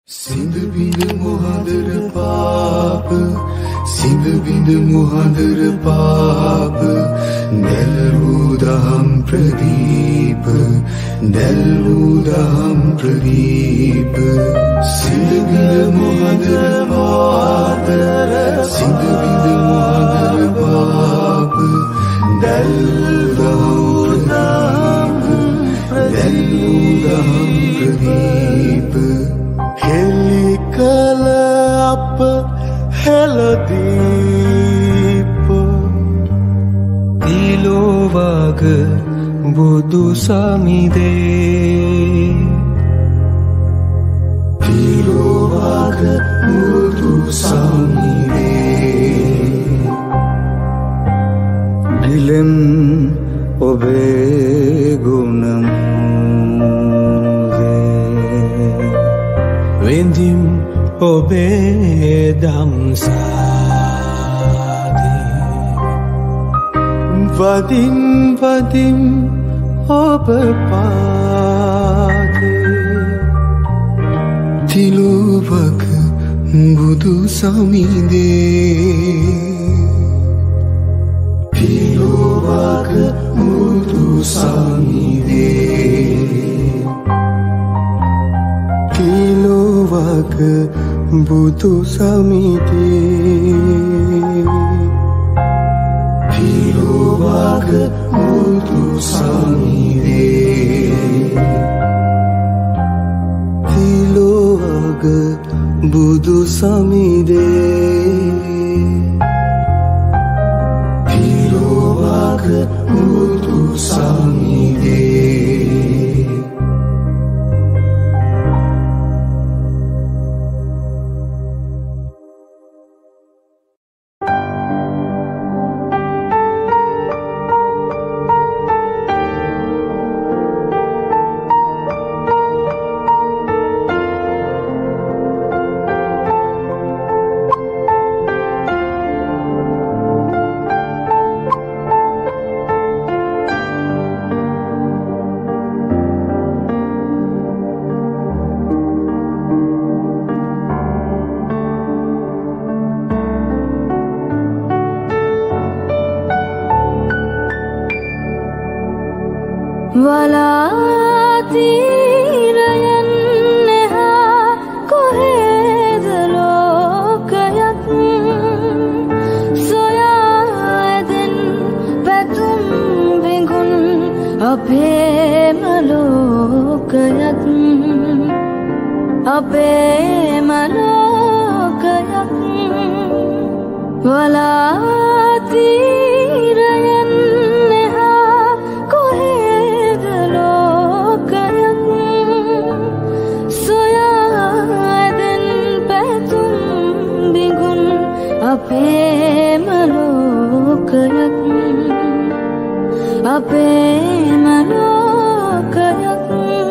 සිඳ බිඳ මොහඳර පාප සිඳ බිඳ මොහඳර පාප දැල් වූ දහම් ප්‍රදීප දැල් වූ දහම් ප්‍රදීප සිඳ බිඳ මොහඳර පාප සිඳ බිඳ මොහඳර පාප දැල් වූ දහම් දැල් වූ දහම් ප්‍රදීප හෙලි කල අප හෙළදීප තිලෝවග බුදු සමිදේ තිලෝවග බුදු සමිදේ දිලෙන් ඔබේ ගුණම් වෙන්දිම් ඔබේ දම්සාදේ වදින් වදින් ඔබ පාදේ තිලෝවක බුදු සමිදේ තිලෝවක බුදු සමිදේ තිලෝවක බුදු සමිදේ තිලෝවක බුදු සමිදේ තිලෝවක බුදු සමිදේ තිලෝවක බුදු සමිදේ වලාතිරයන් නෙහා කොහෙද ලෝකයක් සොයා ඇදෙන් පැතුම් බිඟුන් අපේම ලෝකයක් අපේම ලෝකයක් වලාතිරයන් නෙහා කොහෙද ලෝකයක් සොයා ඇදෙන් පැතුම් බිඟුන් අපේම ලෝකයක් අපේම ලෝකයක්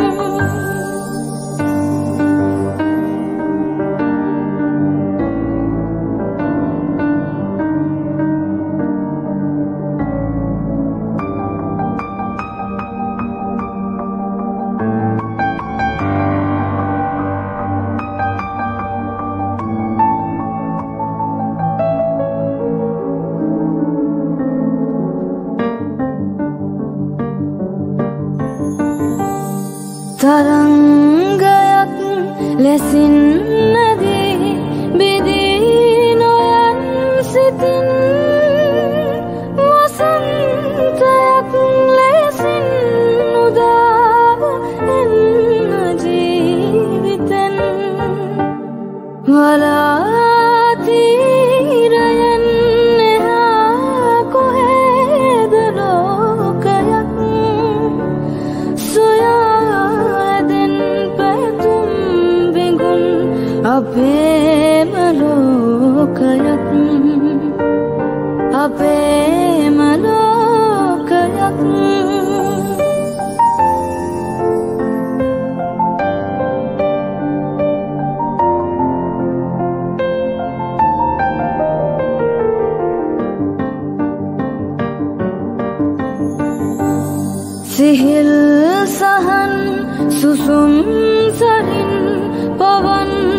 තරංගයක් ලෙසින් නැදී බිදී නොයන් සිතින් වසන්තයක් ලෙසින් උදාව එන්න ජීවිතෙන් වලාතිරයන් නෙහා කොහෙද ලෝකයක් සොයා අපේම ලෝකයක් අපේම ලෝකයක් සිහිල් සහන් සුසුම් සරින් පවන්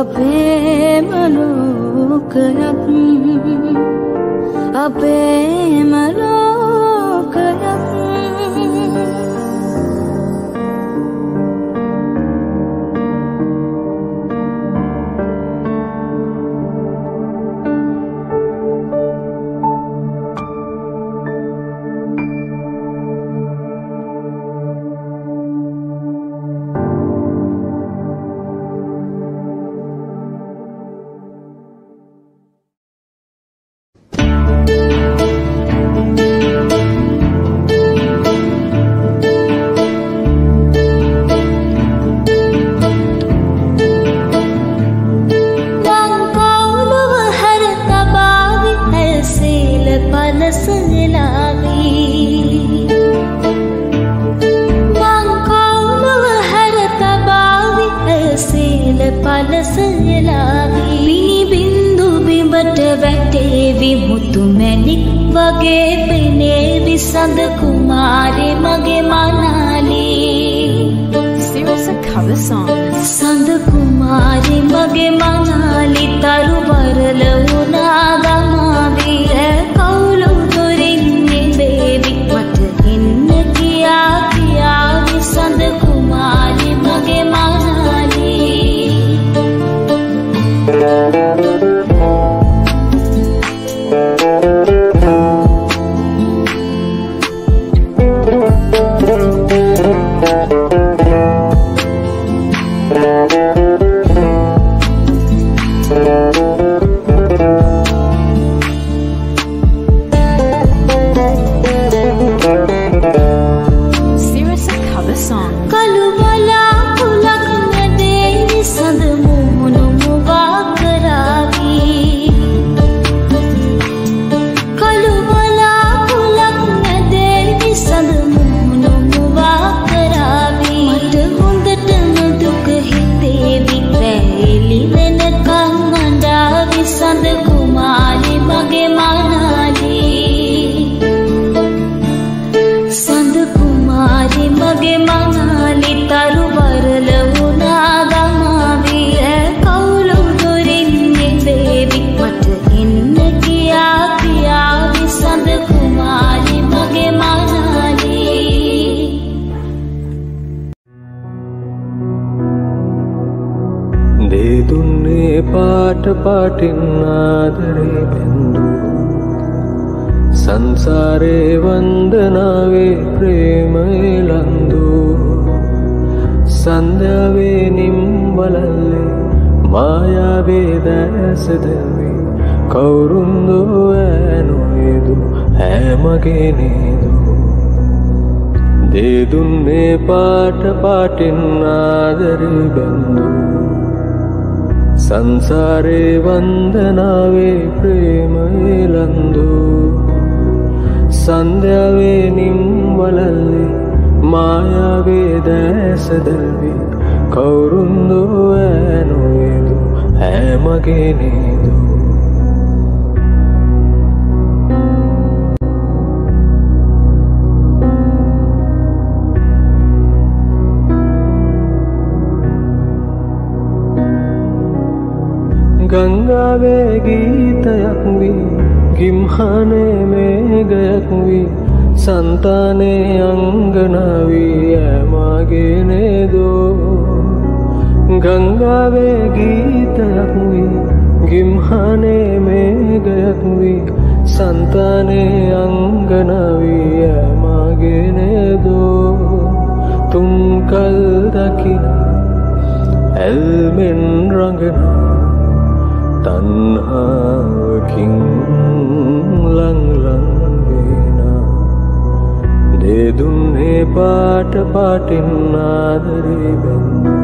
අපේම ලෝකයක් අපේම ලෝකයක් පාටින් ආදරේ බැඳු සංසාරේ වන්දනාවේ ප්‍රේමයේ ලන්දු සන්ධ්‍යාවේ නිම්වලල්ලේ මායාවේ දැසදවේ කවුරුන්දෝ ඈනොයදු හැමගේ නේදු දේදුන්නේ පාටින් ආදරේ බැඳු संसारे वंदनावे प्रेमये लंदो संध्यावे निम्वलल्ले मायावे दैसदल्वे कौरुंदो ऐनोयेदु हैमगे नेदु गंगावे गीतයක් වී ගිම්හනේ මේඝයක් වී संताने अंगनावी मागे ने दो गंगावे गीतයක් වී गिम्हाने में गයක් වී संताने अंगनावी मागे ने दो तुम कल दकिना एल्मिन रंगना तन्हावकिं लंग लंग वेना दे दुन्हे पाट पाटिन आदरे बेंदु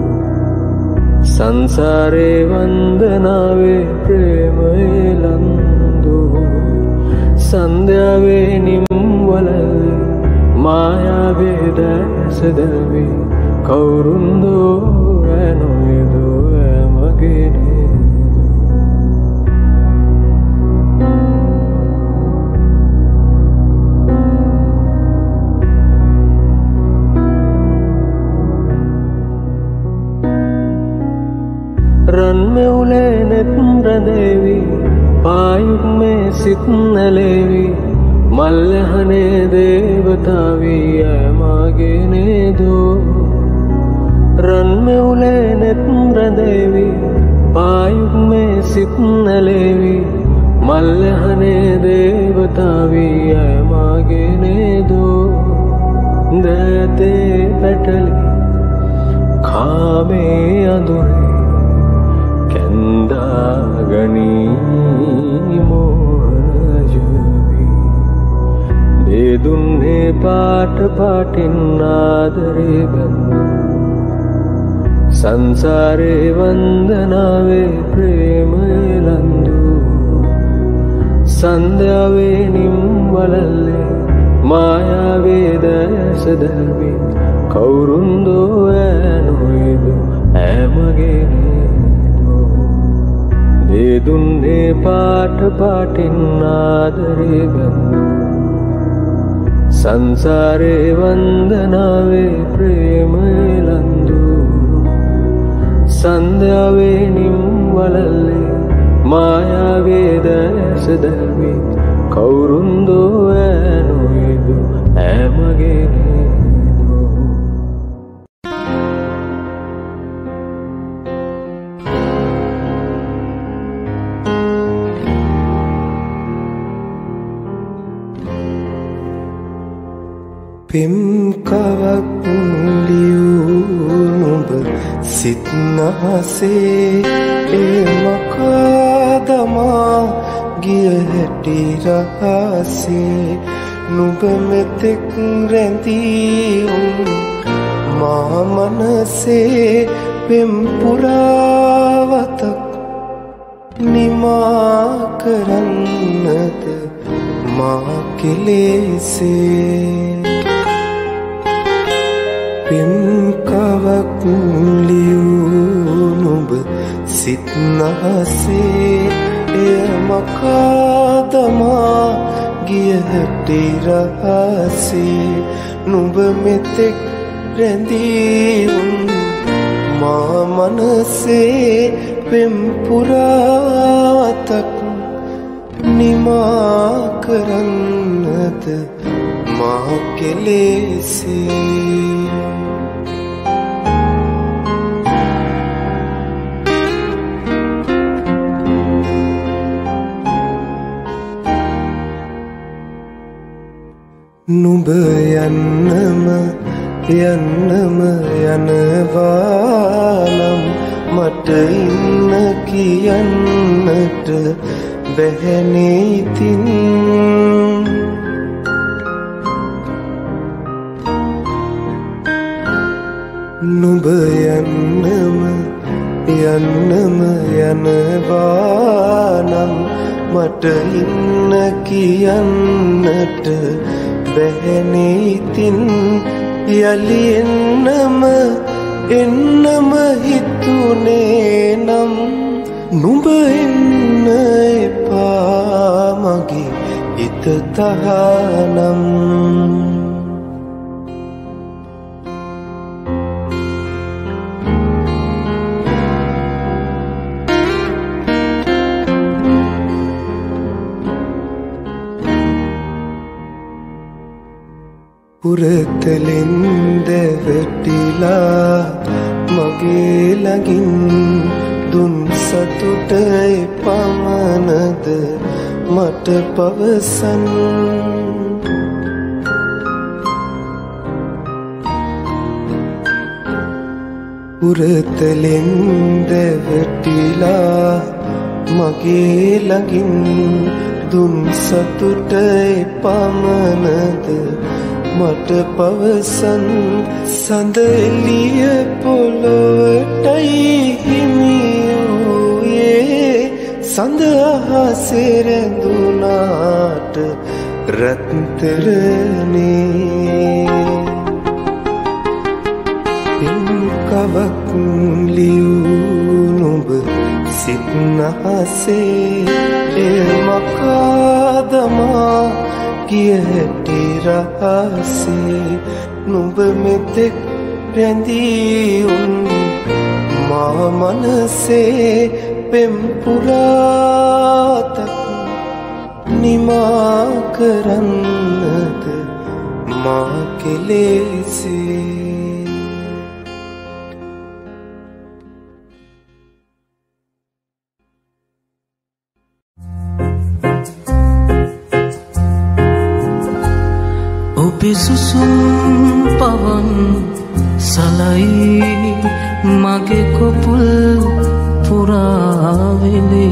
संसारे वंदनावे प्रेमये लंदु संध्यावे निम्वलवे मायावे दैसदवे कौरुंदो ऐनोयदो ऐमगेने රන් මෙවුලේ නෙත් රැඳේවි පායුක් මේ සිත් නැලේවි මල්යහනේ දේවතාවී ඇමාගේ නේදෝ රන් මෙවුලේ නෙත් රැඳේවි පායුක් මේ සිත් නැලේවි මල්යහනේ දේවතාවී ඇමාගේ නේදෝ දෑතේ පැටලි කාමේ අඳුරේ කැන්දාගනී මෝහනජවි දේදුන්නේ පාට පාටින් ආදරේ බැඳු සංසාරේ වන්දනාවේ ප්‍රේමයේ ලන්දු සන්ධ්‍යාවේ නිම්වලල්ලේ මායාවේ දැස දැල්වි කවුරුන්දෝ ඈනොයිදු ඈමගේ නේදෝ දේදුන්නේ පාට පාටින් ආදරේ බැඳු සංසාරේ වන්දනාවේ ප්‍රේමයේ ලන්දු සන්ධ්‍යාවේ නිම්වලල්ලේ මායාවේ දැස දැල්වි කවුරුන්දෝ ඈනොයිදු ඈමගේ නේදෝ පෙම් කවක් ලියූ නුඹ සිත් නහසේ ඒ මකදමා ගිය හැටි රහසේ නුඹ මෙතෙක් රැඳී මා මනසේ පෙම් පුරාවතක් නිමා කරන්නද මා කෙලෙසේ පෙම් කවක් ලියූ නුඹ සිත් නහසේ එය මකදමා ගිය හැටි රහසේ නුඹ මෙතෙක් රැඳී මා මනසේ පෙම් පුරාවතක් නිමා කරන්නද මා කෙලෙසේ නුඹ යන්නම යන්නම යනවානම් මට ඉන්න කියන්නට බැහැනේ ඉතින් නුඹ යන්නම යන්නම යනවානම් මට ඉන්න කියන්නට බැහැනේ ඉතින් යලි එන්නම හිතුනේ නම් නුඹ එන්න එපා මගේ හිත තහනම් පුරතලින් දැවටිලා මගේ ළඟින් දුන් සතුට පමණද මට පවසන් පුරතලින් දැවටිලා මගේ ළඟින් දුන් සතුට පමණද මට පවසන් සඳ එළිය පොළොවටයි හිමියෝයේ සඳ අහසේ රැඳුනාට රත්තරනේ පෙම් කවක් ලියූ නුඹ සිත් නහසේ එය මකදමා ගිය හැටි රහසේ නුඹ මෙතෙක් රැඳී මා मनसे पेम पुरातक निमा करन्नद माँ के लेसे Obe susum pawan salai mage kopul purawele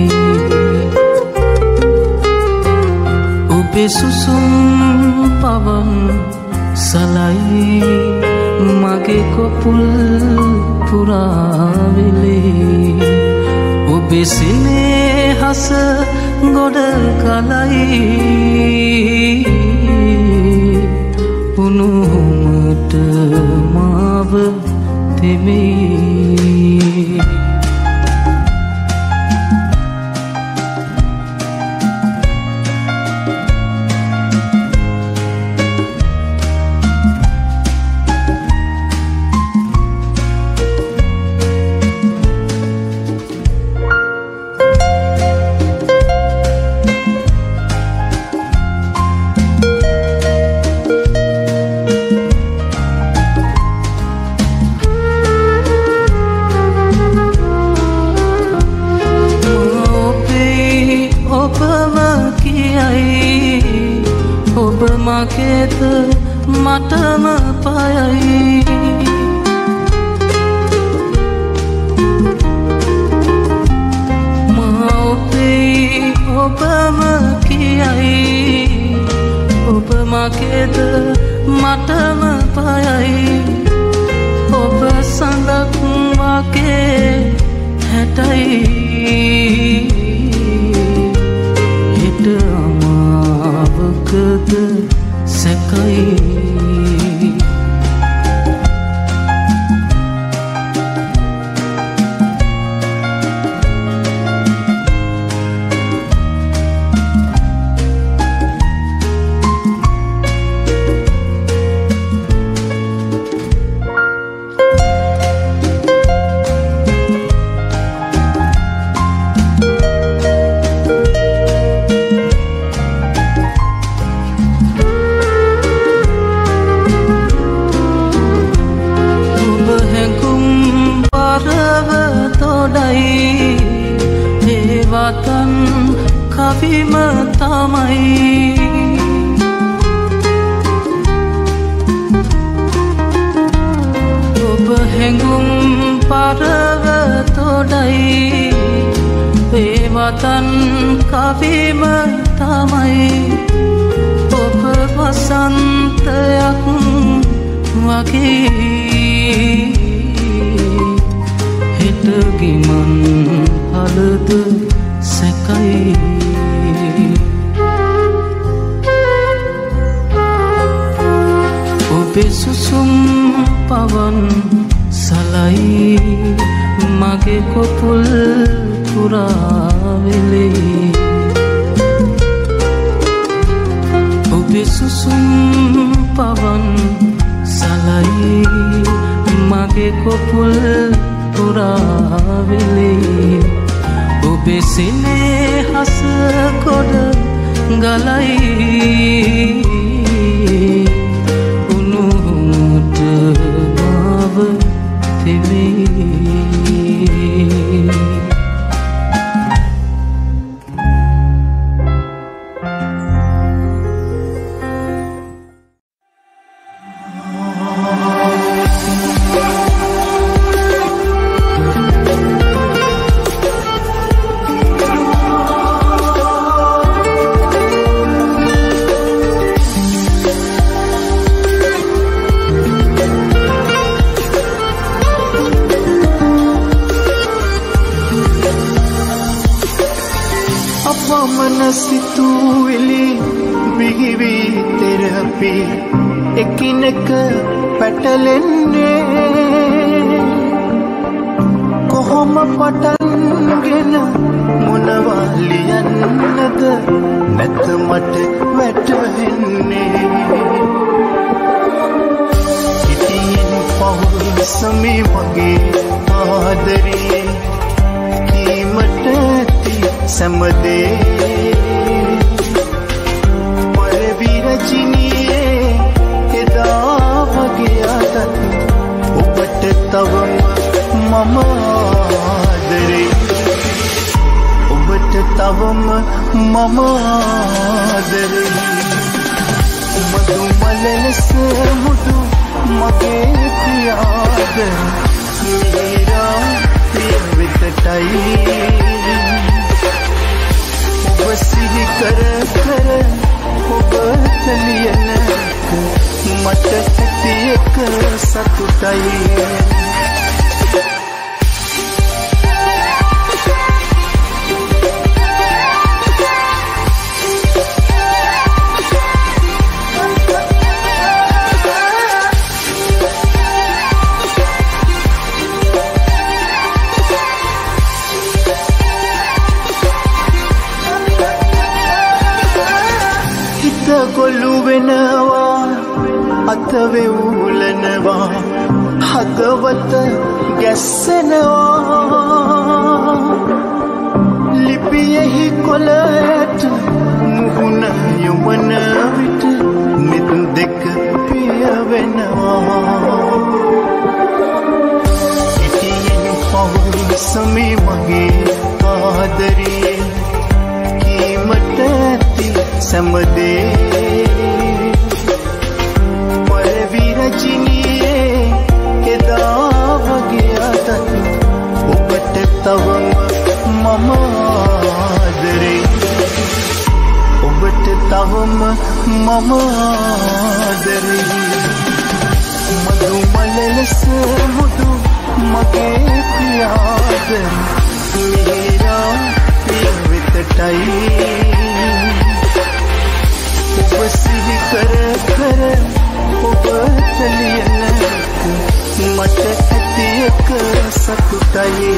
Obe susum pawan salai mage kopul purawele Obe sine hasa goda kalai Unuhumut mav teme Maket matama payai Maupe obama kiai Obama maket matama payai Oba sandak wake hatai Hita amavakad Sekai Hewatan kavi matamai Oba hengum parawa todai Hewatan kavi matamai Oba vasantayak wage Hita giman halad sekai Obe susum pawan salai mage kopul purawele Obe susum pawan salai mage kopul purawele Obe sine hasa koda galai Unuhumut mav teme සිතුවිලි බිහිවි තෙරපි එකිනෙක පැටලෙන්නේ කොහොම පටන්ගෙන මොනවා ලියන්නද නැත මට වැටහෙන්නේ ඉතින් පහු සමේ වගේ ආදරේ ආදරේ ඔබට තවම මම ආදරේ මధు මලලස මුදු මගේ පියාද මිහිරා ප්‍රිය වෙතටයි ඔබ සිහි කර කර ඔබ තලියනක මට ඇති එක සතුටයි ගොළු වෙනවා අත වෙවුලනවා හදවත ගැස්සෙනවා ලිපියෙහි කොළයට මුහුණ යොමන විට නිත් දෙක පිය වෙනවා ඉතින් පවුසමි මගේ ආදරේ කීමට ඇති සමදේ රජිනියේ එදා වගේ අතත් ඔබට තවම මම ආදරේ ඔබට තවම මම ආදරේ මధු මලලස මුදු මගේ පියාදරේ මිහිරා ප්‍රිය වෙතටයි ඔබ සිහි කර කර ඔබ තලියනක මට ඇති එක සතුටයි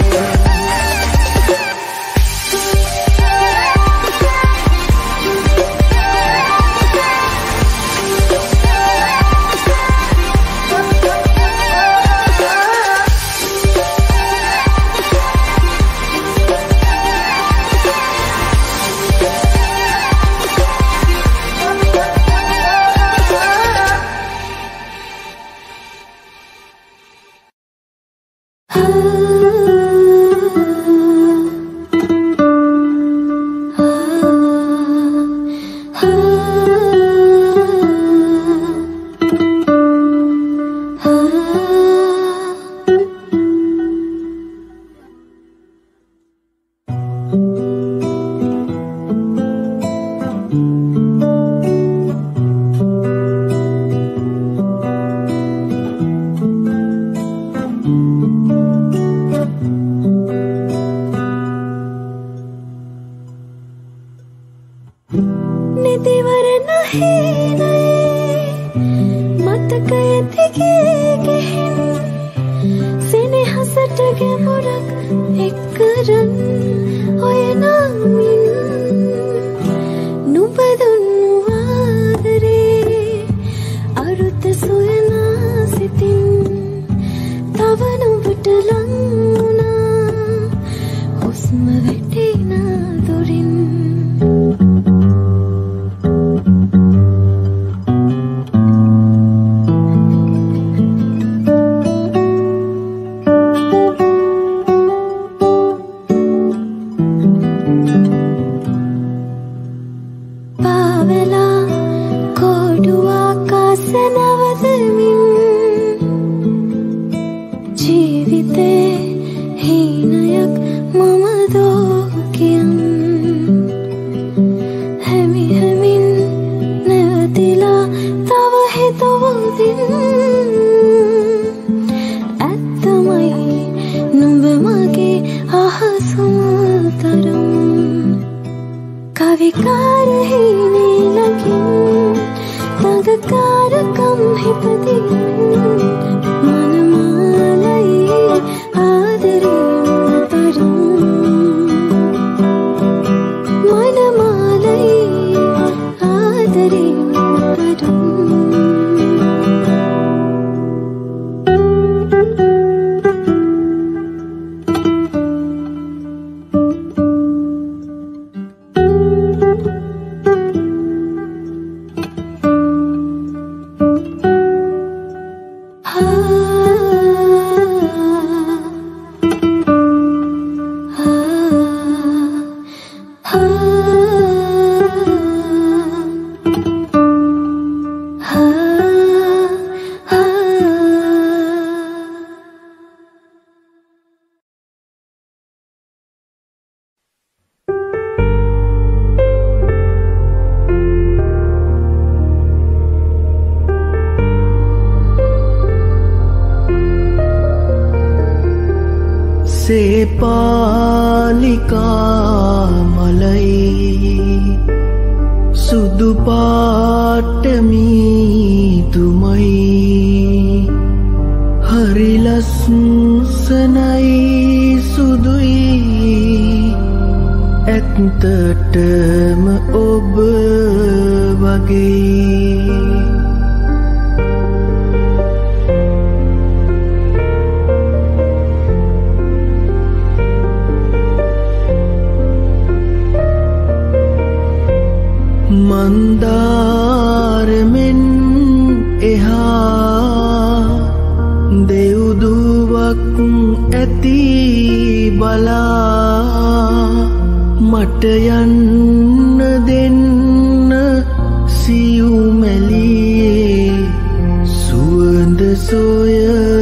පාලිකා මලයි සුදු පාට මීදුමයි හරි ලස්සනයි සුදුයි ඇත්තටම ඔබ වගේ මන්දාරමෙන් එහා දෙව්දුවක් ඇති බලා මට යන්න දෙන්න සියුමැලියේ සුවඳ සොය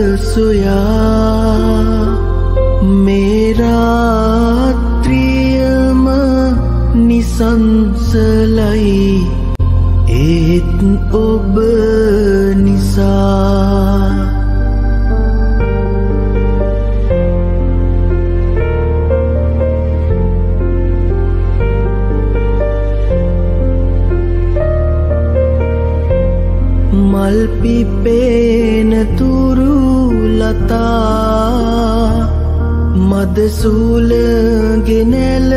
සොයා මේ රාත්‍රියම නිසංසලයි ඒත් ඔබ නිසා මල් පිපෙන තුරු ලතා මද සූල ගෙනැල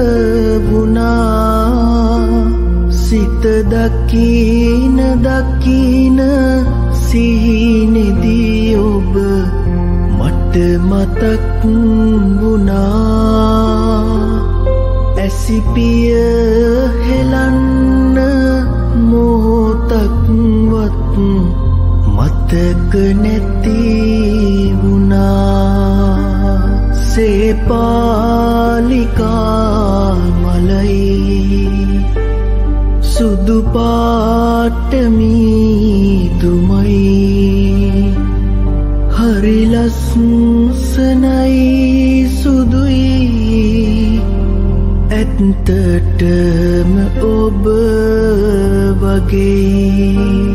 වුණා සිත දකින දකින සිහිනෙදී ඔබ මට මතක් වුණා ඇසිපිය හෙලන්න මොහොතක්වත් මතක නැති වුණා සේපාලිකා මලයි සුදු පාට මීදුමයි හරි ලස්සනයි සුදුයි ඇත්තටම ඔබ වගේ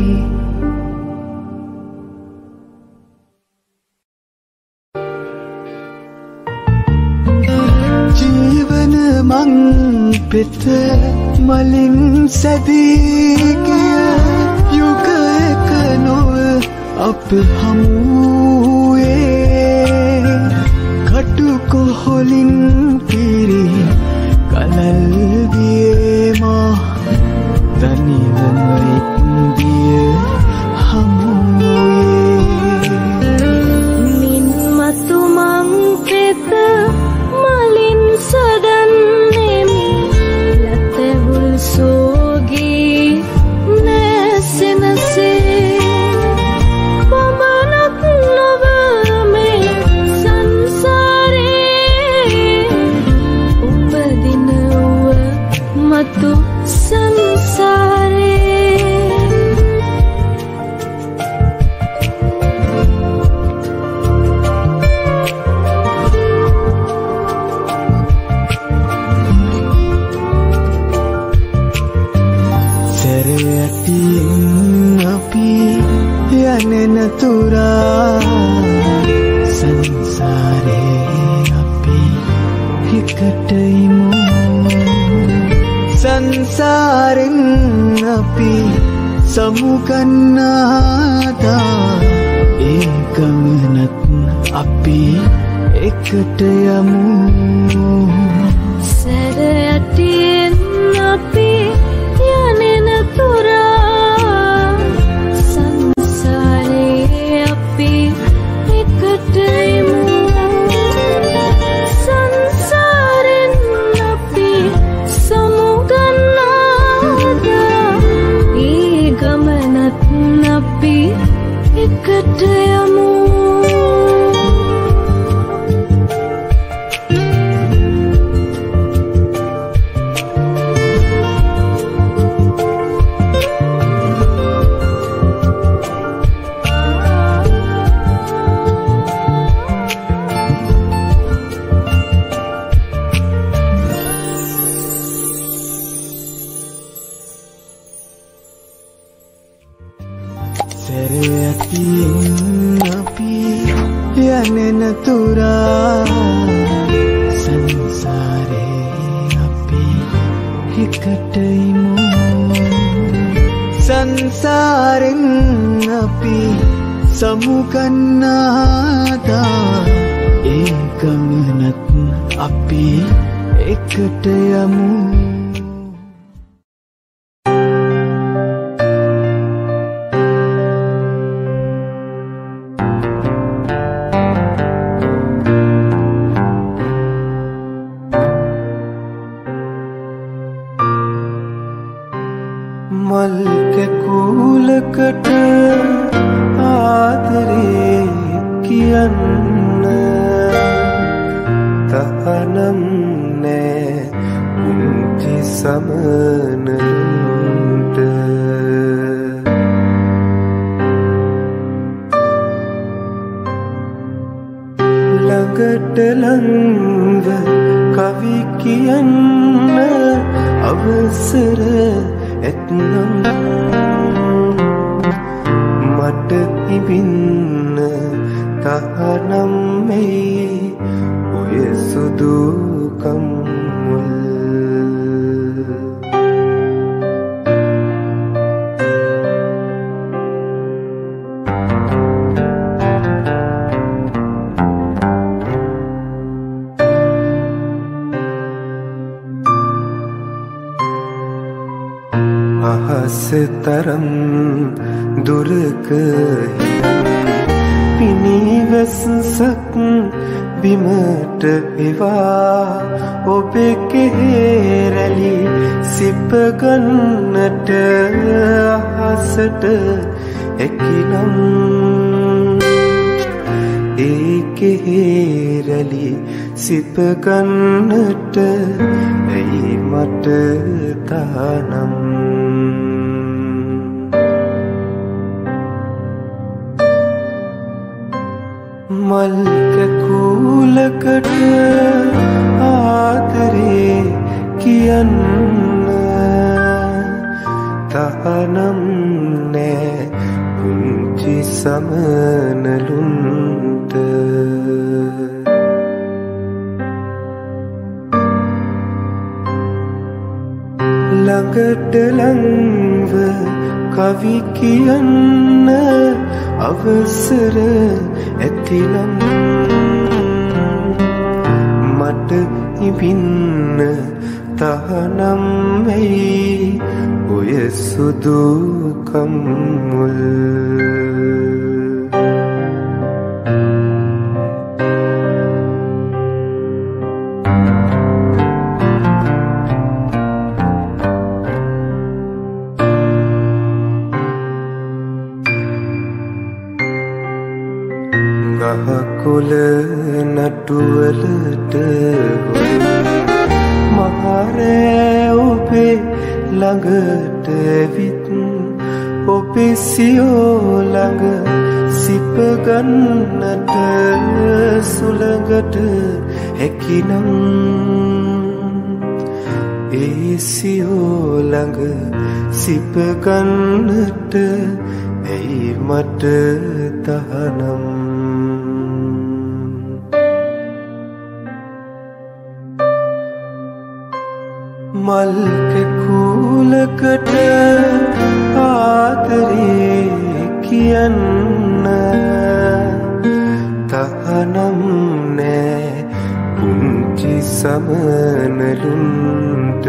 මං පෙත මලින් සැදී ගිය යුගයක නොව අප හමුවේ කටුකොහොලින් පිරි කලල් දියේ මා දනිවම ඉන්දිය හමුවේ මින් මතු මං පෙත මලින් සදන්නෙමි ලතවුල් සෝගී නැසෙනසේ පමණක් නොව මේ සංසාරේ උපදිනව මතු සංසාරේ අපි යනෙන තුරා සංසාරේ අපි එකට ඉමු සංසාරෙන් අපි සමුගන්නාදා ඒ ගමනත් අපි එකට යමු සැර යටියෙන් අපි යනෙන තුරා සංසාරේ අපි එකට යමු සංසාරෙන් අපි සමුගන්නාදා ඒ ගමනත් අපි එකට යමු තුරා සංසාරේ අපි එකට ඉමු සංසාරෙන් අපි සමුගන්නාදා ඒ ගමනත් අපි එකට යමු මල් කැකුලකට ආදරේ කියන්න තහනම් නෑ පුංචි සමනලුන්ට ළඟට ළඟ කවි කියන්න අවසර ඇත්නම් මට ඉබින්න තහනම් මේ ඔය සුදු කම්මුල් අහසතරම් දුරක පිනිවැස්සක් බිමට එවා ඔබේ කෙරෙලි සිප ගන්නට අහසට හැකිනම් ඒ කෙරෙලි සිප ගන්නට ඇයි මට තහනම් මල් කැකුලකට ආදරේ කියන්න තහනම් නෑ පුංචි සමනලුන්ට ළඟට ළඟ කවි කියන්න අවසර ඇතිනම් මට ඉබින්න තහනම් වෙයි ඔය සුදු කම්මුල් ගහකොළ නටුවලට මහරෑ ඔබේ ළඟට ඇවිත් ඔබේ සියෝ ළඟ සිප ගන්නට සුළඟට හැකිනම් ඒ සියෝ ළඟ සිප ගන්නට ඇයි මට තහනම් මල් කැකුලකට ආදරේ කියන්න තහනම් නෑ පුංචි සමනලුන්ට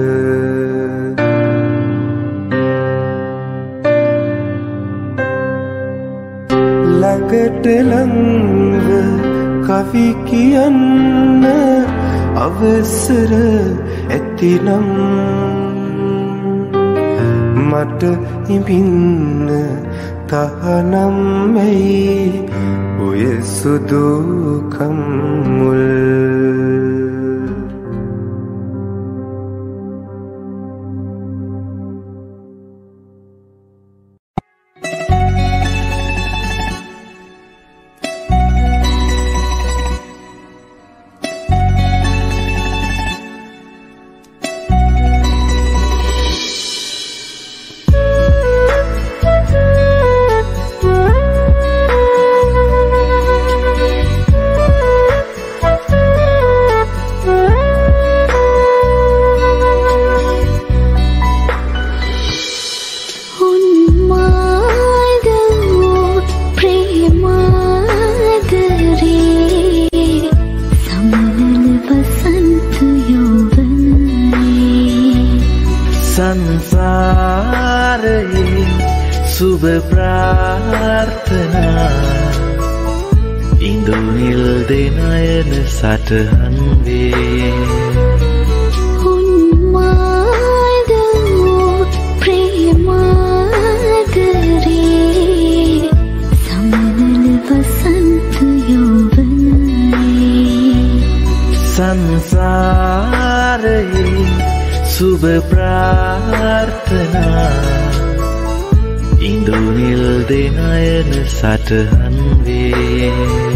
ළඟට ළඟ කවි කියන්න අවසර ඇතිනම් මට ඉබින්න තහනම් වෙයි ඔය සුදු කම්මුල් සුබ ප්‍රාර්ථනා ඉන්දුනිල් දෙනයන සටහන් වේ උන්මාදෝ ප්‍රේමාදරේ සමනල වසන්ත යෝවනයේ සංසාරයේ සුබ ප්‍රාර්ථනා ඉන්දුනිල් දෙනයන සටහන් වේ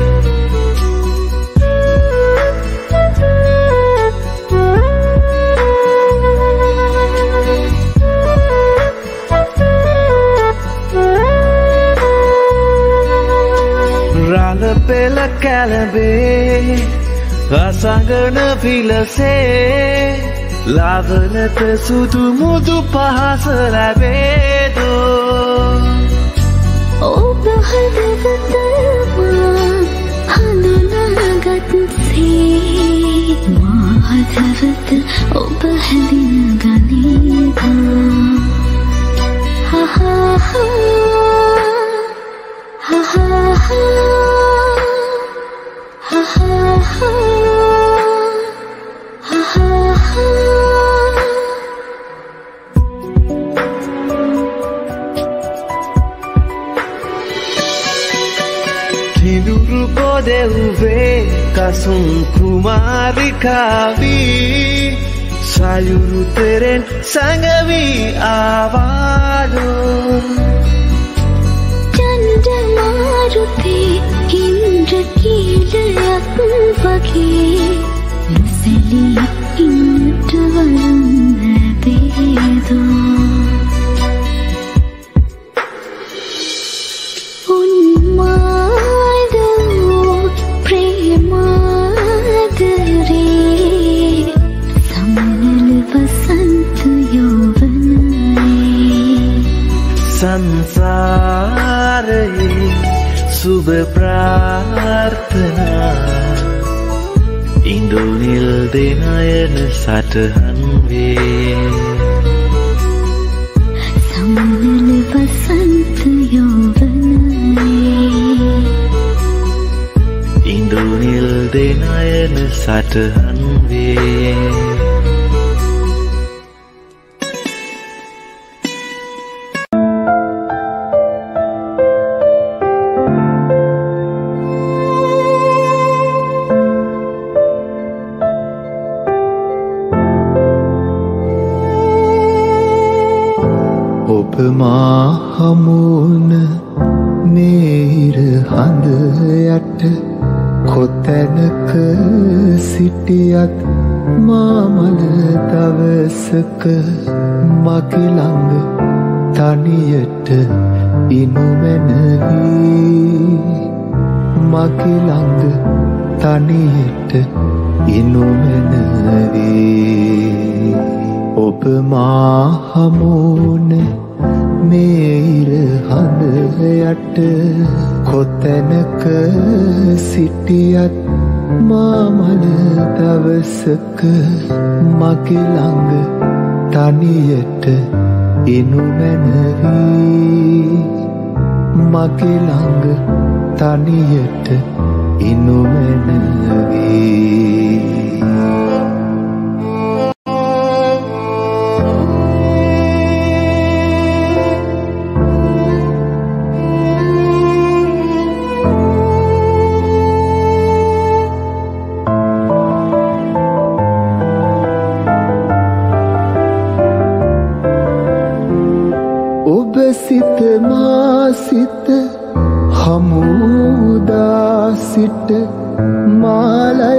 රළ පෙළ කැලඹේ අසංගන පිලසේ ලවනත සුදු මුදු පහස ලැබේදෝ ඔබ හදවතමා හඳුනාගත්සේ මා හදවත ඔබ හැඳින ගනීදෝ හහහා තිදුරු පොදෙව්වේ කසුන් කුමාරිකාවී සයුරු තෙරෙන් සැඟවී ආවාදෝ චන්දමාරුතේ ඉන්ද්‍රකීලයක් වගේ නොසැලී ඉන්නට වරම් ලැබේදෝ උන්මාදෝ ප්‍රේමාදරේ සමනල වසන්ත යෝවනයේ සංසාරයේ සුබ ප්‍රාර්ථනා ඉන්දුනිල් දෙනයන සටහන් වේ සමනල වසන්ත යෝවනයේ ඉන්දුනිල් දෙනයන සටහන් වේ මා හමුවන නීර හඳ යට කොතැනක සිටියත් මාමල දවසක මගේ ළඟ තනියට ඉනුමැනවී මගේ ළඟ තනියට ඉනුමැනවී ඔබ මා හමුවන නීර හඳ යට කොතැනක සිටියත් මාමල දවසක මගේ ළඟ තනියට ඉනුමැනවී මගේ ළඟ තනියට ඉනුමැනවී සිත මා සිත හමුදා සිට මාලය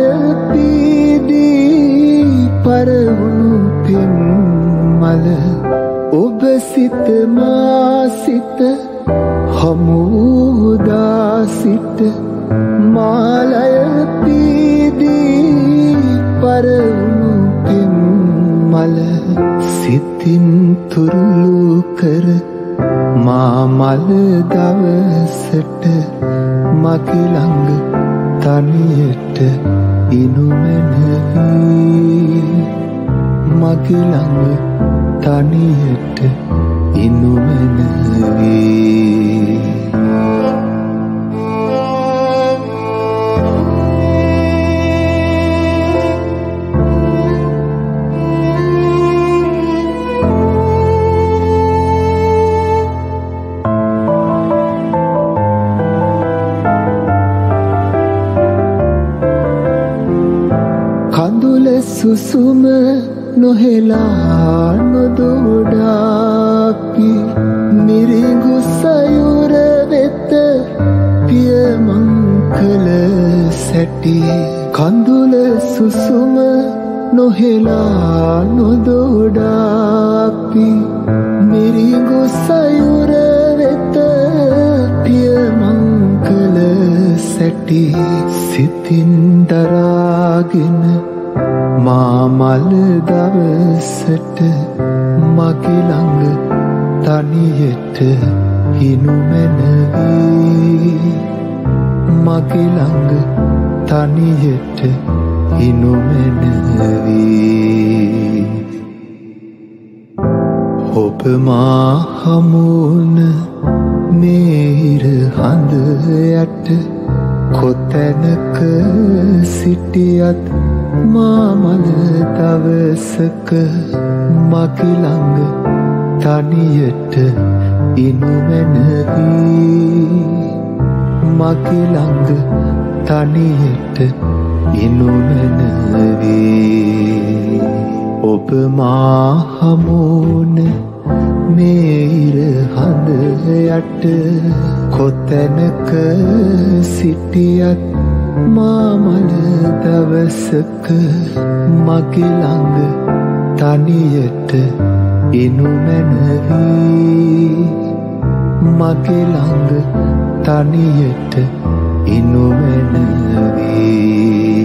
පීදී පරවුණු පෙන්මල ඔබ සිත මා සිත හමුදා සිට මාලය පීදී පරවුණු පෙන්මල සිතින් තුරුළු කර මාමල දවසට මගේ ළඟ තනියට ඉනුමැනවී මගේ ළඟ තනියට ඉනුමනවී සුසුම නොහෙලා නොදොඩාපි මිරිඟු සයුර වෙත පියමං කළ සැටි කඳුල සුසුම නොහෙලා නොදොඩාපි මිරිඟු සයුර වෙත පියමං කළ සැටි සිතින් දරාගෙන මාමල දවසට මගේ ළඟ තනියට හිනුමැනවී මගේ ළඟ තනියට හිනුමැනවී ඔබ මා හමුවන මේ ඉර හඳ යට කොතැනක සිටියත් මාමල දවසක මගේ ළඟ තනියට ඉනුමැනවී මගේ ළඟ තනියට ඉනුමැනවී ඔබ මා හමුවන මේ ඉර හඳ යට කොතැනක සිටියත් මාමල දවසක මගේ ළඟ තනියට ඉනුමැනවී මගේ ළඟ තනියට ඉනුමැනවී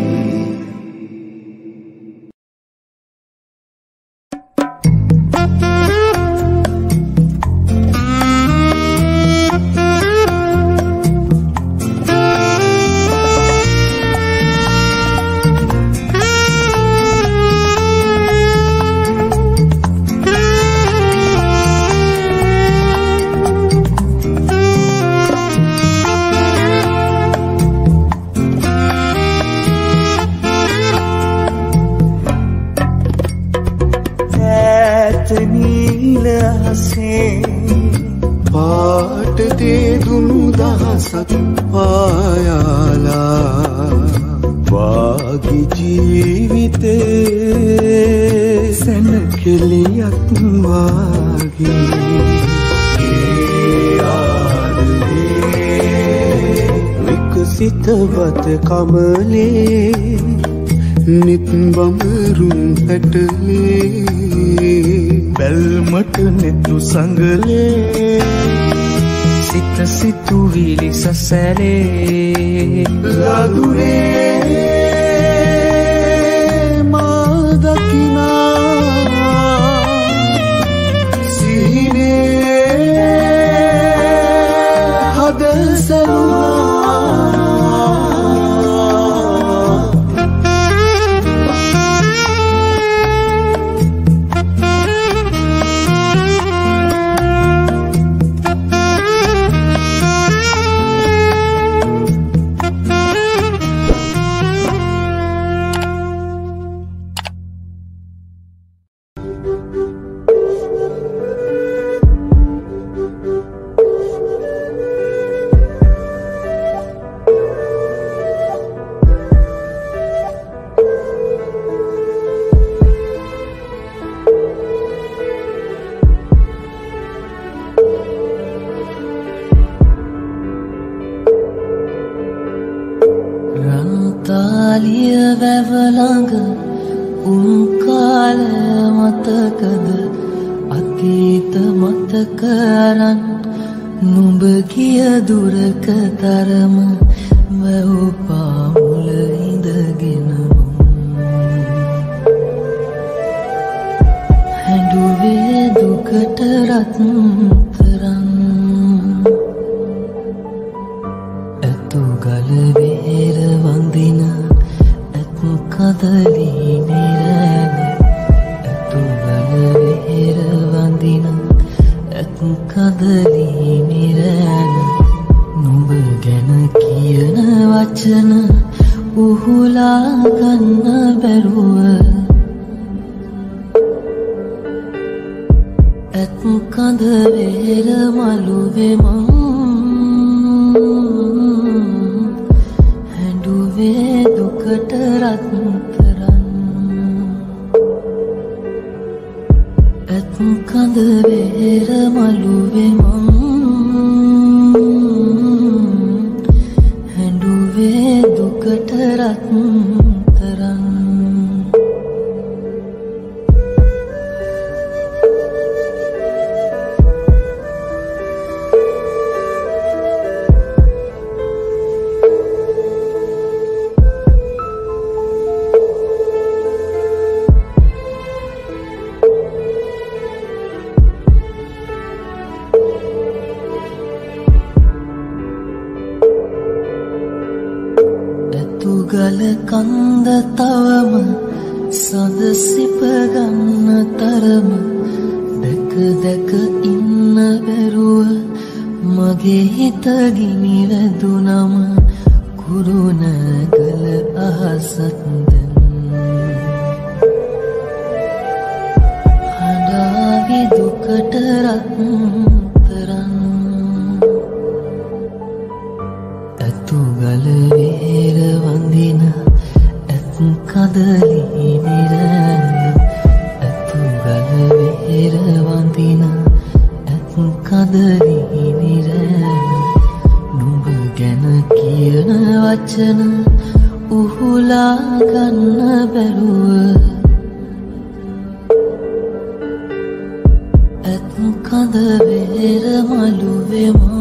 පාට දේදුණු දහසක් පායාලා වාගේ ජීවිතේ සැනකෙලියක් වාගේ ඒ ආදරේ විකසිතවත් කමලේ නිත් බඹරුන් පැටලේ බැල්මට නෙතු සංගලේ සිත සිතුවිලි සසැලේ ලදුරේ මා දකිනා සිහිනේ හද සැලුනා වැවලඟ උන්කාල මතකද අතීත මතකරන් නුඹ කිය දුරක තරම වැව්පා මුල ඉඳගෙන හැඬුවේ දුකට රත්තරන් ඇතු ගල බේර වඳින කදලී නිරැන ඇතු ගල බේර වඳින ඇත් සදලී නිරෑන නුඹ ගැන කියන වචන උහුලා ගන්න බැරුව ඇත් කඳ වේර මළුවේ මං හැඬුවේ දුකට රත්තරන් ඇත් කඳ වේර මළුවේ මං හැඬුවේ දුකට රත්තරන් ගල කන්ද තවම සඳ සිප ගන්න තරම දැක දැක ඉන්න බැරුව මගේ හිත ගිනි වැදුනම කුරුණගල අහසත් දැන් හඬාවි දුකට රත්තරන් ඇතුගල වේර වඳින ඇත් කදලී නිරෑන ඇතුගල වේර වඳින ඇත් කදලී නිරෑන නුඹ ගැන කියන වචන උහුලා ගන්න බැරුව ඇත් කඳ වේර මළුවේ මං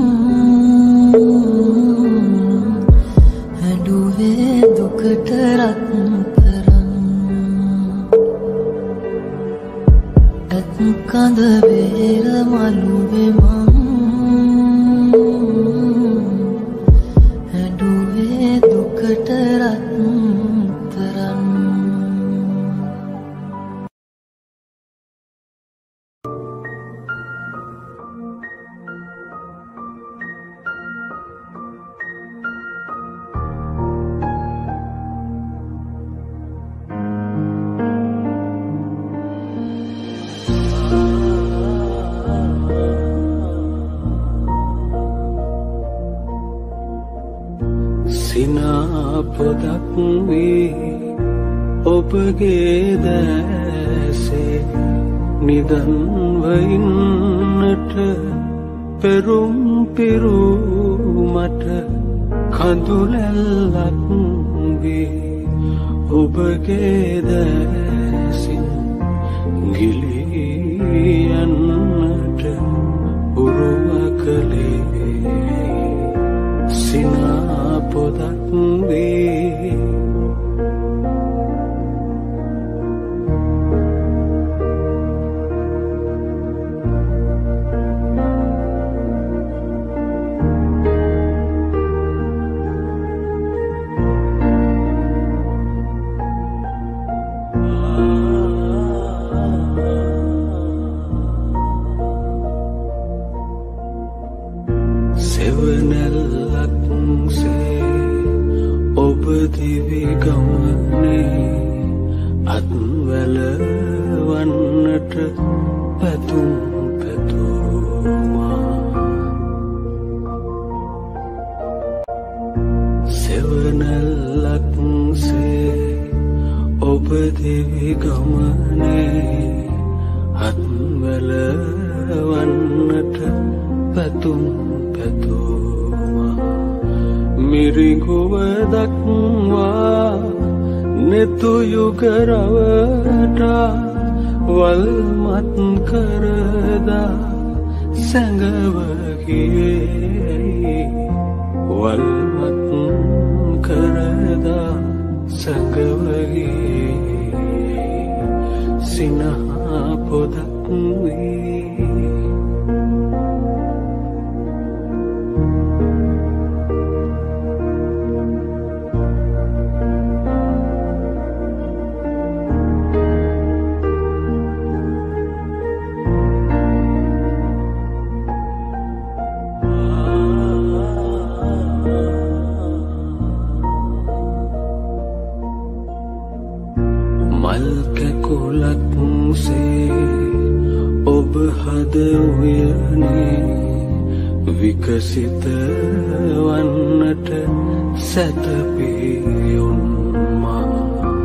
දුකට රත්තරන් ඇත් කඳ වේර මළුවේ මං හැඬුවේ දුකට රත්තරන් සිනා පොදක් වේ ඔබගේ දැසේ නිදන්වයින්නට පෙරුම් පිරුමට කඳුලැල්ලක් වේ ඔබගේ දැසින් ගිලියන්නට උරුම කළේ සිනා පොදක් වේ සෙවනැල්ලක් සේ ඔබ දිවි ගමනේ අත්වැල වන්නට පැතුම් පැතුමා සෙවනැල්ලක් සේ ඔබ දිවි ගමනේ අත්වැල වන්නට පැතුම් මිරිඟුව දක්වා නෙතු යුගරවටා වල්මත් කරදා සැඟවගියේ වල්මත් කරදා සැඟවගියේ සිනහා පොදක් වේ මල් කැකුලක් සේ ඔබ හද උයනේ විකසිත වන්නට සැතපෙයුන් මා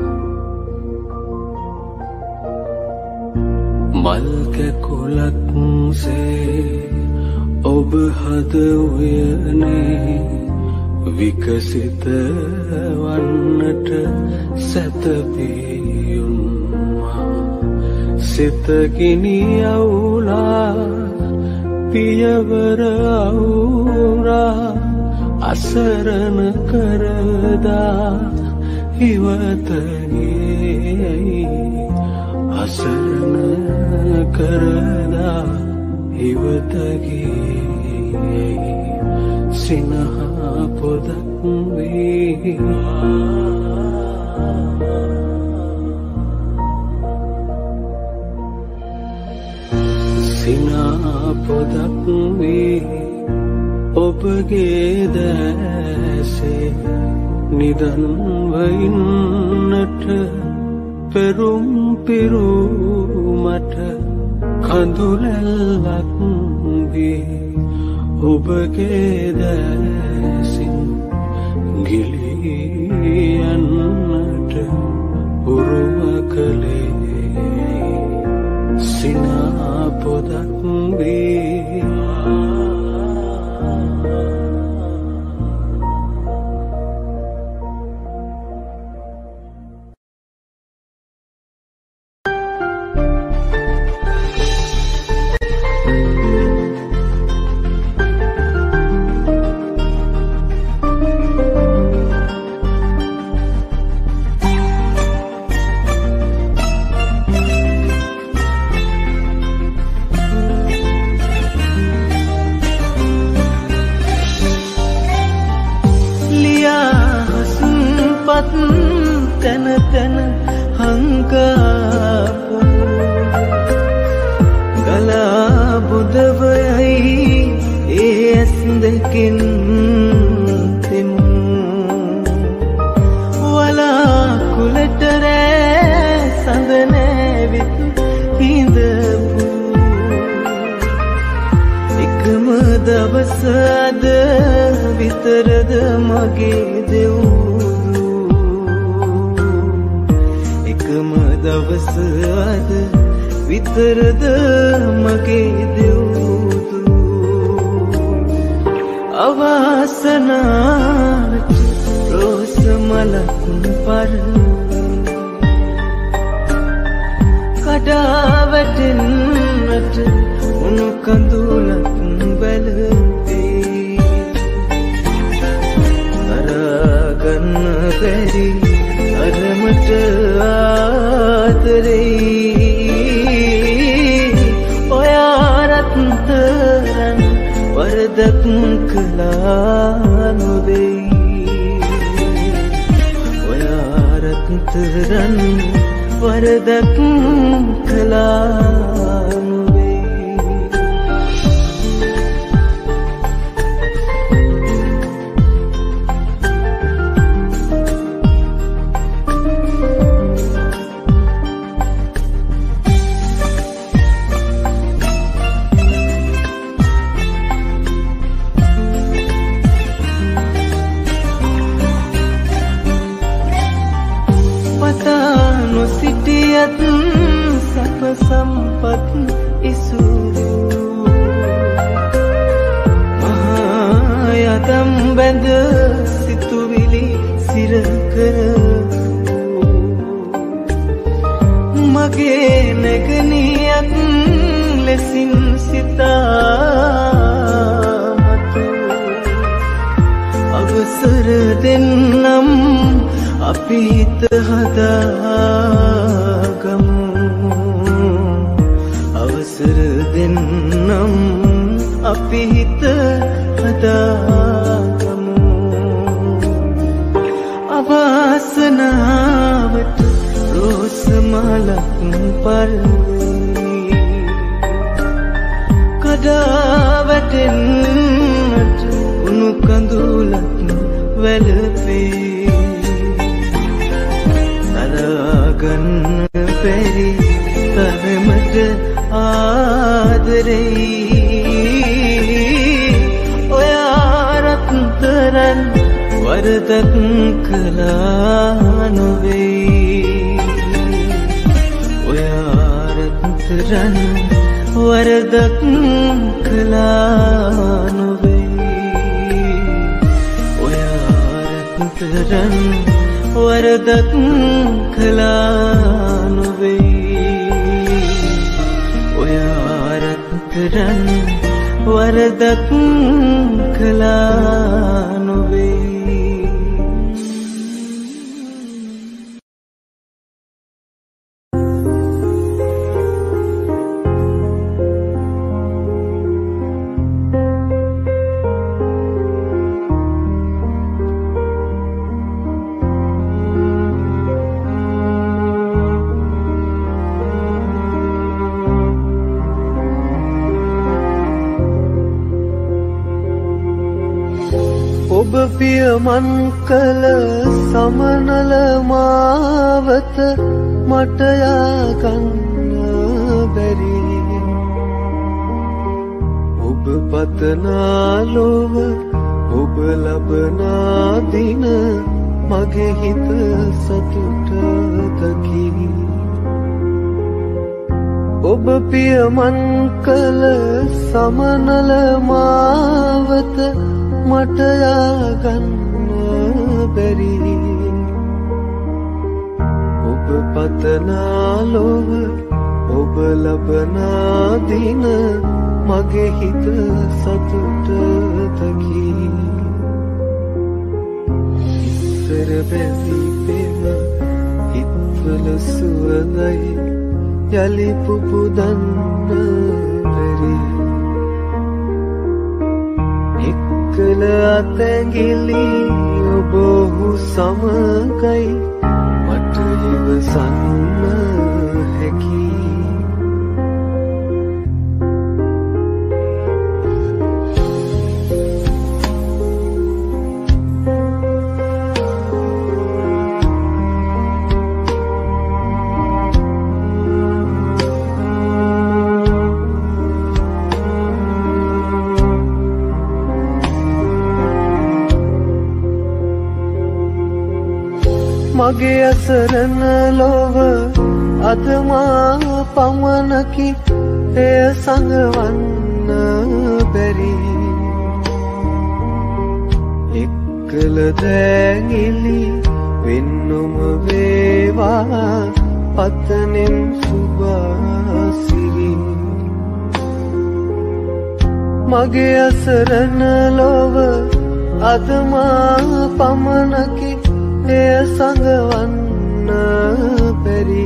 මල් කැකුලක් සේ ඔබ හද උයනේ විකසිත වන්නට සැතපෙයුන් මා සිත ගිනි අවුලා පියවර අවුරා අසරණ කරදා ඉවතගේ අසරණ කරදා ඉවතගේ සිනහා පොදක් වේ සිනා පොදක් වේ ඔබගේ දැසේ නිදන්ව ඉන්නට පෙරුම් පිරුමට කඳුලැල්ලක් වේ ඔබගේ දැසින් ගිලී යන්නට උරුම කළේ සිනා පොදක් වේ තන තන හංගාපු ගලා බුදවයි ඒ ඇස් දෙකින් තෙමු වලාකුළට රෑ සඳ නැවිත් හිඳපු එකම දවස අද විතරද මගේ දෙව් එකම දවස අද විතරද මගේ දෙව්දු අවාසනාවට රෝස මලක් පර කඩා වැටෙන්නට උණු කඳුලක් බැලුවේ අරගන්න බැරි අරමට ආදරේ ඔයා රත්තරන් වරදක් කළා නොවේ ඔයා රත්තරන් වරදක් කළා නොවේ සැප සම්පත් ඉසුරු මහා යතම් බැඳ සිතුවිලි සිර කර මගේ නැගණියක් ලෙසින් සිතාමතු අවසර දෙන්නම් අපි හිත හදාගමු අවසර දෙන්නම් අපි හිත හදාගමු අවාසනාවට රෝස මලක් පරවී කඩා වැටෙන්නට උණු කඳුලක් වැළපේ ගන්න බැරි තරමට ආදරෙයි ඔයා රත්තරන් වරදක් කළා නොවේ ඔයා රත්තරන් වරදක් කළා නොවේ ඔයා රත්තරන් වරදක් කළා නොවේ ඔයා රත්තරන් වරදක් කළා නොවේ ඔබ පියමන් කළ සමනල මාවත මට යකන්න බැරි ඔබ පතනා ලොව ඔබ ලබනා දින මගේ හිත සතුට දකි ඔබ පියමන් කළ සමනල මාවත මට යගන්න බැරි ඔබ පතනා ලොව ඔබ ලබනා දින මගේ හිත සතුට දකි ඉස්සර බැඳි පෙම හිත්වල සුවඳයි යලි පුපුදන්න බැරි කළ අතැගිලි ඔබ ඔහු සමගයි මට ඉවසන්න හැකි මගේ අසරණ ලොව අද මා පමණකි එය සංගවන්න බැරි එක්කල දැඟිලි වෙන්නුම වේවා පතනෙන් සුභාසිරි මගේ අසරණ ලොව අද මා පමණකි එය සංගවන්න බැරි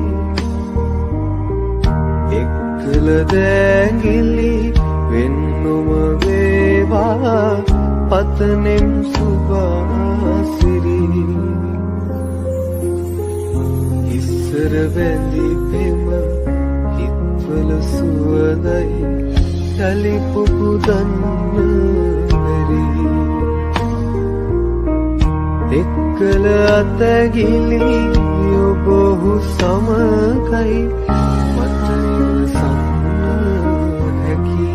එක්කල දැඟිලි වෙන්නුම වේවා පතනෙම් සුභාසිරි ඉස්සර වැඳි පෙම හිත්වල සුවඳයි යලි පුපුදන්න බැරි එක්කල අතැගිලි ඔබ ඔහු සමගයි මට ඉවසන්න හැකි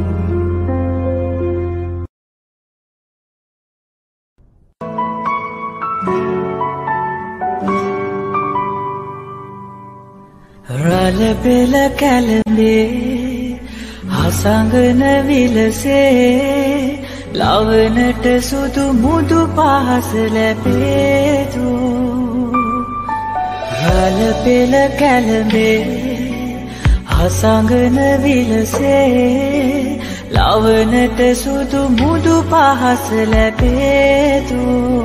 රළ පෙළ කැළඹේ හසඟන විලසේ ලවනට සුදු මුදු පහස ලැබේතු රළ පෙළ කැළඹේ හසඟන විලසේ ලවනට සුදු මුදු පහස ලැබේතු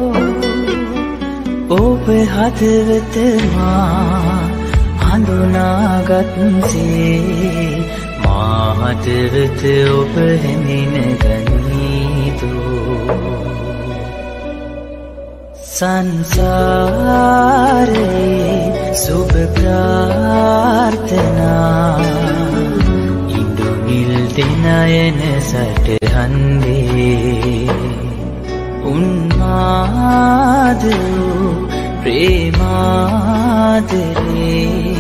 ඔබ හදවත මා හඳුනාගත්සේ මා හදවත ඔබ හැඳින ගනීතු සංසාරේ සුබ ප්‍රාර්ථනා ඉඳුනිල් දෙනයන සටහන්දේ උන්මාද ප්‍රේමාදරේ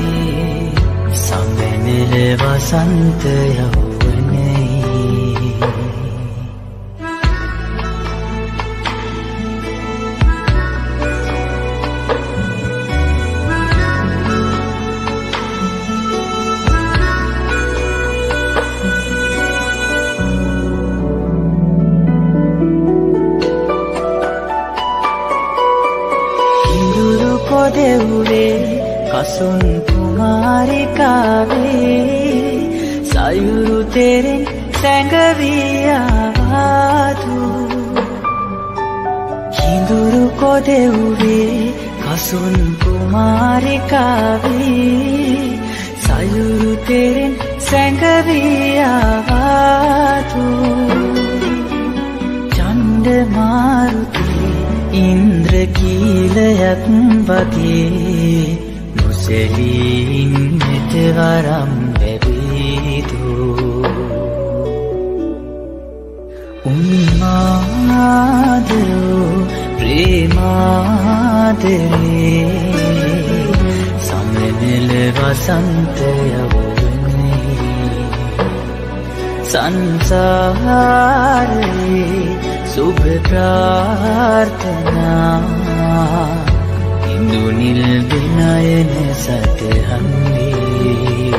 සමනල වසන්ත යවුවනේ දෙව්වේ කසුන් කුමාරිකාවේ සයුරු තෙරෙන් සැඟවී ආවාදු හිඳුරු කොදෙව්වේ කසුන් කුමාරිකාවේ සයුරු තෙරෙන් සැඟවී ආවාදු චණ්ඩ මාරුතේ ඉන්ද්‍රකීලයක් වගේ නොසැලීන්නට වරම් ලැබීදු උන්මාදෝ ප්‍රේමාදරේ සමනල වසන්ත යවුවනේ සංසාරේ සුභ ප්‍රාර්ථනා ඉන්දුනිල් විනයන සටහන්වේ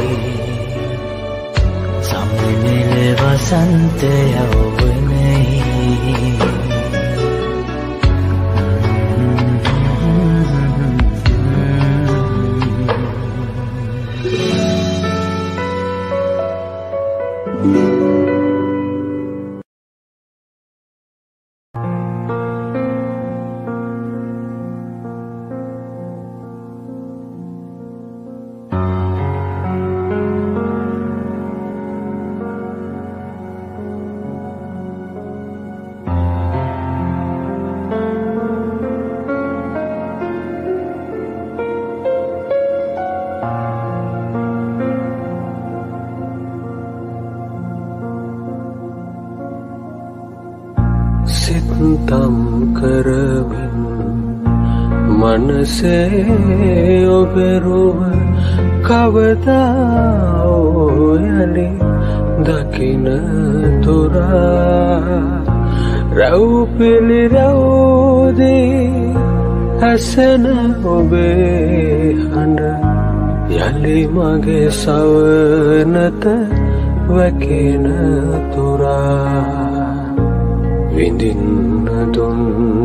සමනල වසන්ත යවුවනේ සිතම් කරවින් මනසේ ඔබරුව කවදා ඔයලි දකින තුරා රැව් පිළිරවුදී ඇසෙන ඔබේ හඬ යලි මගේ සවනත වැකෙන තුරා විඳින්න දුන්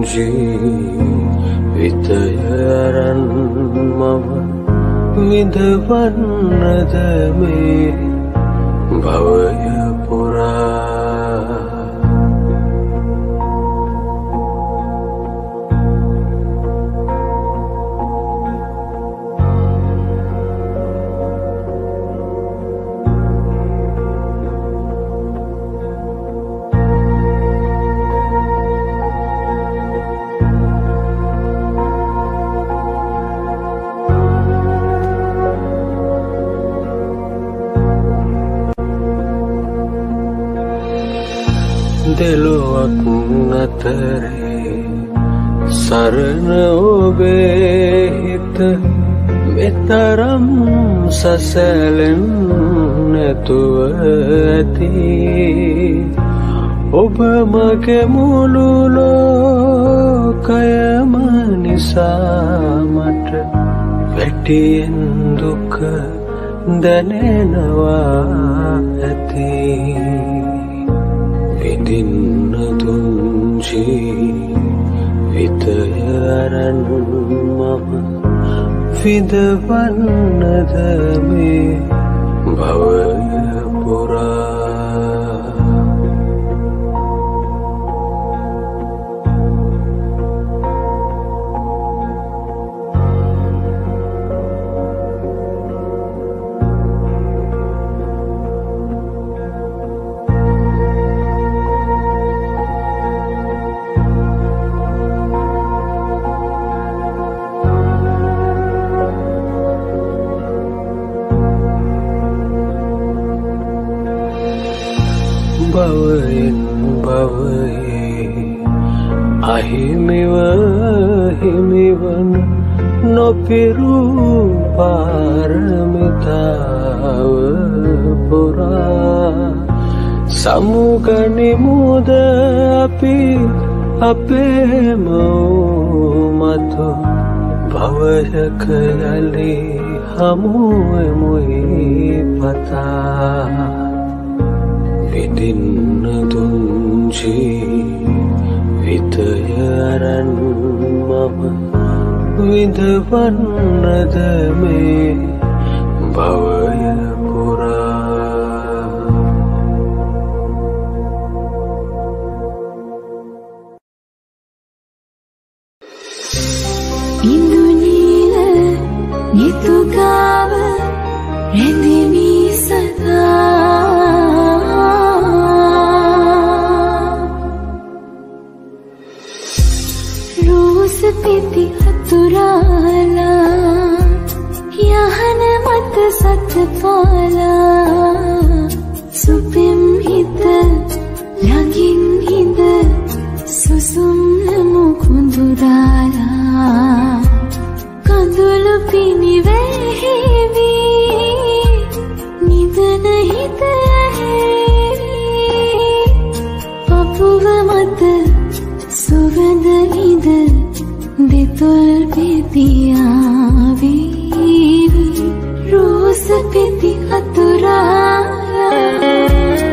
ජීවිතයරන් මම විඳවන්නද මේ භවය පුරා දෙලොවක් අතරේ සරණ ඔබේ හිත මෙතරම් සසලෙන් නැතුව ඇති ඔබ මගේ මුළු ලෝකයම නිසා මට වැටියෙන් දුක දැනෙනවා ඇති විඳින්න දුන් ජීවිතයරන් මම විඳවන්නද මේ භවය පුරා භවයෙන් භවයේ අහිමිව හිමිවන නොපිරු පාරමිතාව පුරා සමුගනිමුද අපි අපේම මතු භවයක යලි හමුවෙමුයි පතා විඳින්න දුන් ජීවිතය අරන් මම විඳවන්නද මේ භවය පුරා ඉන්දුනීල නිතුගාව රැඳෙමි සදා රෝස පිපි අතුරාලා යහන මත සතපාලා සුපෙම් හිත ළඟින් හිඳ සුසුම් මුකුඳුරාලා කඳුළු පිනිවැහෙවි නිදන හිත පපුව මත සුවඳ ඉද දෙතොල් පෙතියාවි රෝස පෙති අතුරාලා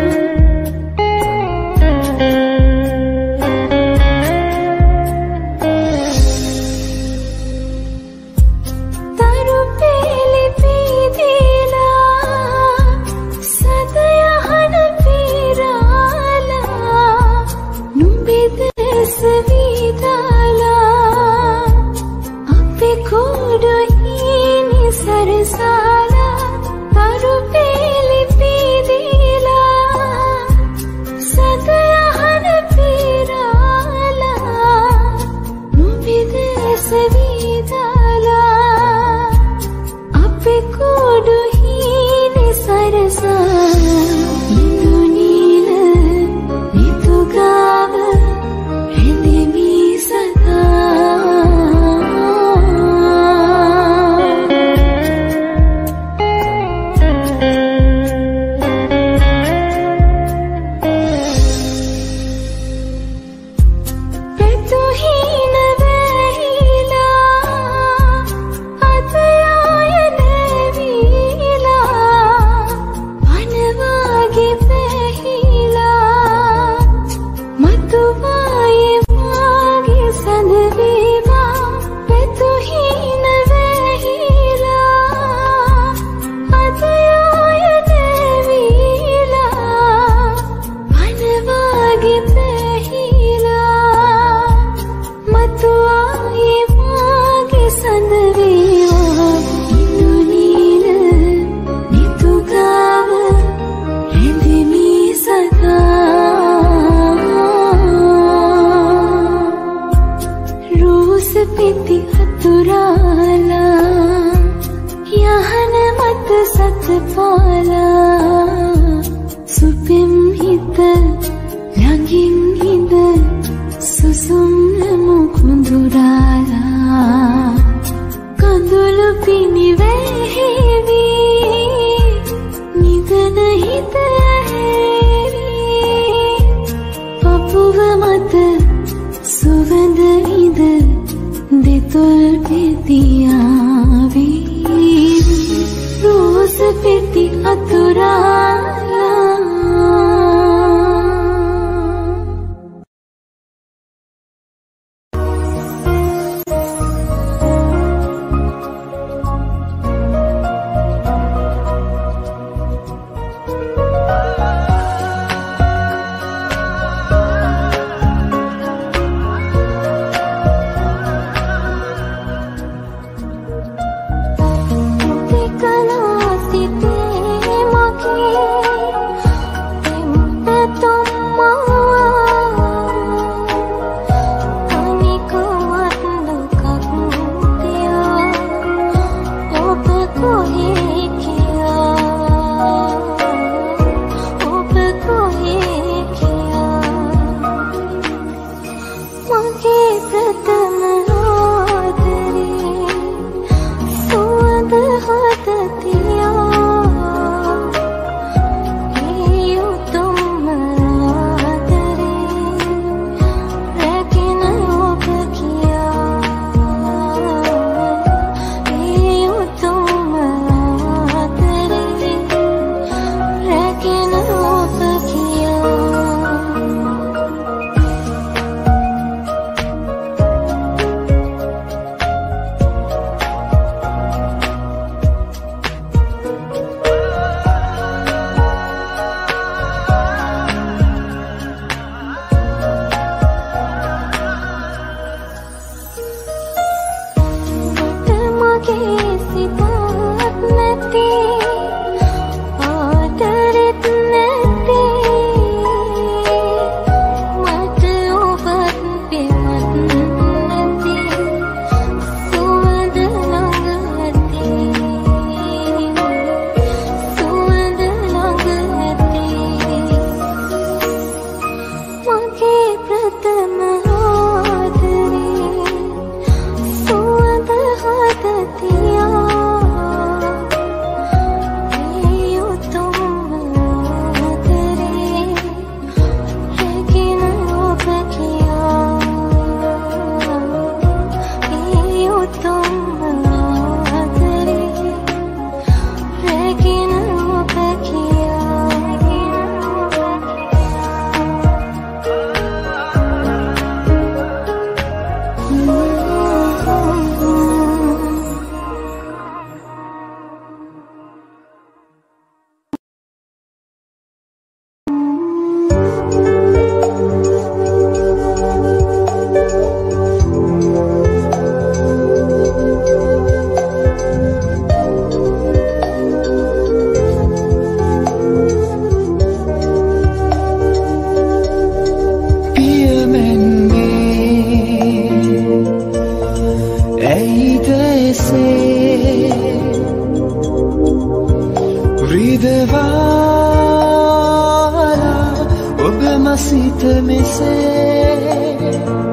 විදවාලා ඔබ මසිත මෙසේ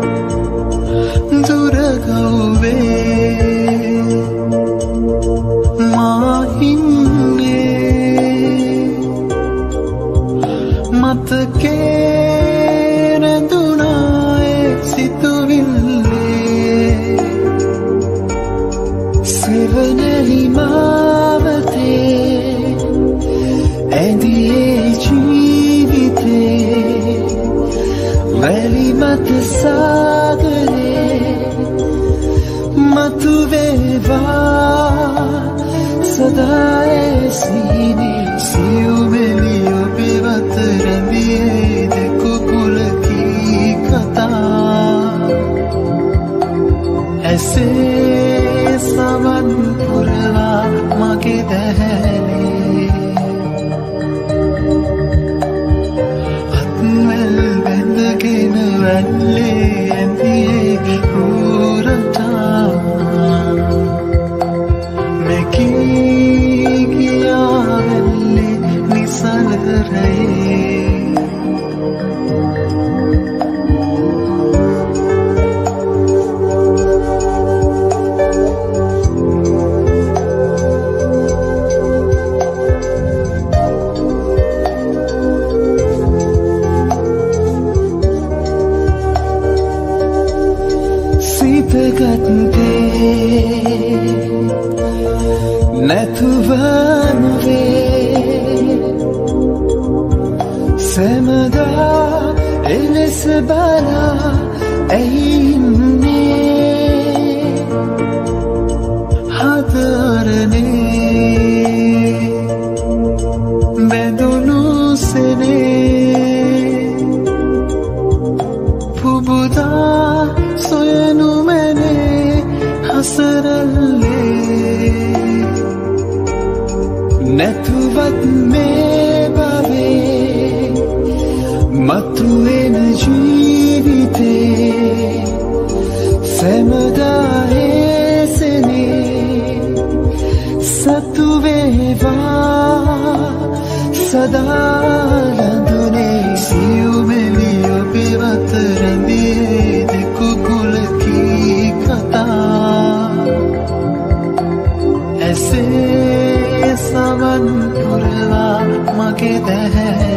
දුර ගව්වේ මා ඉන්නේ මතකේ රැඳුණා ඒ සිතුවිල්ලේ සෙවණැලි මාවතේ ඇඳියේ ජීවිතේ වැලි මත සාගරේ මතු වේවා සදා ඒ සීනේ සියුමෙලි ඔබේ වත රැඳියේ දෙකුකුලකී කතා ඇසේ සවන් පුරවා මගේ දැහැනේ අත්මැල් බැඳගෙන වැල්ලේ ඇඳියේ උරටා මෙකී ගියා වැල්ලේ නිසල රැයේ නැතුවනුවේ සැමදා එලෙස බලා ඇයින්නේ හතරනේ බැඳුණු සෙනේ පුබුදා සොයනු මැනේ හසරල්ලේ නැතුවත් මේ භවයේ මතුවෙන ජීවිතේ සැමදා ඒසනේ සතු වේවා සදා රැඳුනේ සියුමෙලි ඔබේ වත රැඳියේ දෙකුකුලකී කතා ඇසේ සවන් පුරවා මගේ දැහැ